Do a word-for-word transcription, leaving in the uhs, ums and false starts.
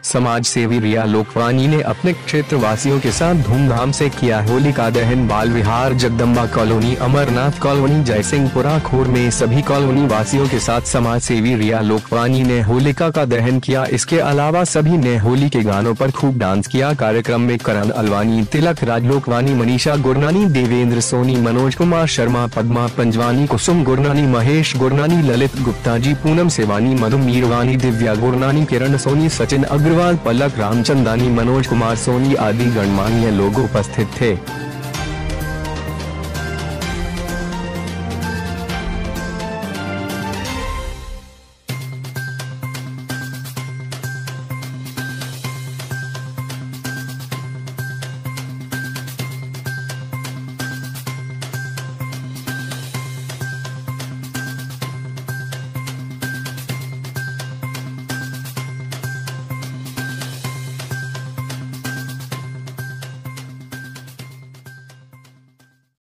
समाज सेवी रिया लोकवानी ने अपने क्षेत्र वासियों के साथ धूमधाम से किया होलिका दहन। बाल विहार, जगदम्बा कॉलोनी, अमरनाथ कॉलोनी, जयसिंहपुरा खोर में सभी कॉलोनी वासियों के साथ समाज सेवी रिया लोकवानी ने होलिका का दहन किया। इसके अलावा सभी ने होली के गानों पर खूब डांस किया। कार्यक्रम में करण अलवानी, तिलक राज लोकवानी, मनीषा गुरनानी, देवेंद्र सोनी, मनोज कुमार शर्मा, पद्मा पंजवानी, कुसुम गुरनानी, महेश गुरनानी, ललित गुप्ता जी, पूनम सेवानी, मधु मीरवानी, दिव्या गुरनानी, किरण सोनी, सचिन अग्रवाल, पलक रामचंदानी, मनोज कुमार सोनी आदि गणमान्य लोग उपस्थित थे।